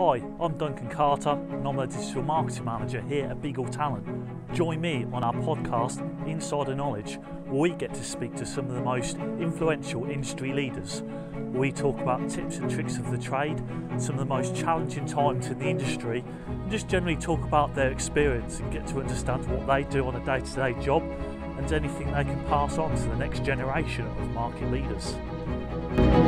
Hi, I'm Duncan Carter and I'm the Digital Marketing Manager here at Beagle Talent. Join me on our podcast, Insider Knowledge, where we get to speak to some of the most influential industry leaders. We talk about tips and tricks of the trade, some of the most challenging times in the industry, and just generally talk about their experience and get to understand what they do on a day-to-day job and anything they can pass on to the next generation of market leaders.